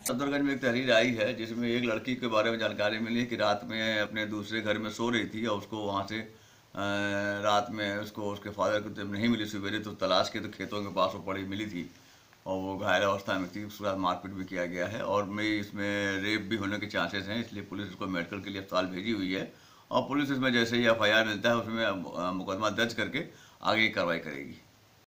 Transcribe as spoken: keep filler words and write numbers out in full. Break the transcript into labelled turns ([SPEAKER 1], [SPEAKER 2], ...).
[SPEAKER 1] सफदरगंज में एक तहरीर आई है जिसमें एक लड़की के बारे में जानकारी मिली है कि रात में अपने दूसरे घर में सो रही थी और उसको वहाँ से अ, रात में उसको उसके फादर को जब नहीं मिली सवेरे तो तलाश के तो खेतों के पास वो पड़ी मिली थी और वो घायल अवस्था में थी। उसके बाद मारपीट भी किया गया है और मैं इसमें रेप भी होने के चांसेस हैं, इसलिए पुलिस उसको मेडिकल के लिए अस्पताल भेजी हुई है और पुलिस इसमें जैसे ही एफ आई आर मिलता है उसमें अ, मुकदमा दर्ज करके आगे की कार्रवाई करेगी।